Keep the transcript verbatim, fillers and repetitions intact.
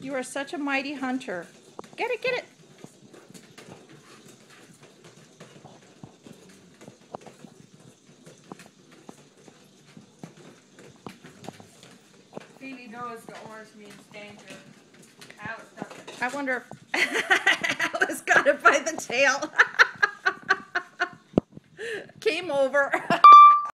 You are such a mighty hunter. Get it, get it. Phoebe knows the orange means danger. Alice doesn't. I wonder if Alice got it by the tail. Came over.